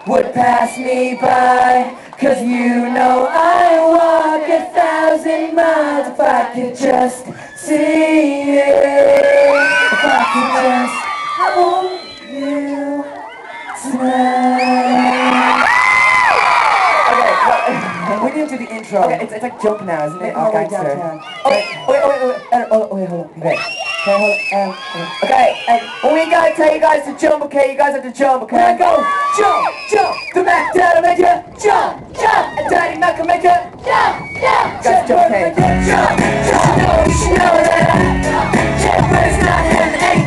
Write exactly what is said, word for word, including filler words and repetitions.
would pass me by. Cause you know I walk a thousand miles if I could just see it. If I could just hold you tonight. Okay, well, we need to do the intro. Okay, it's, it's like jump now, isn't it? Oh, gangster. Oh, wait, wait, wait, wait, wait, oh, wait, hold on. Okay. Okay, hold on. Um, okay, um, well, we gotta tell you guys to jump, okay? You guys have to jump, okay? Now go! Jump! Jump! The Mac Dad'll make you jump! Jump! And Daddy Mac will make you jump! Jump! Guys, jump, okay? Jump! Jump! You know, you should know that. Jump! But it's not him,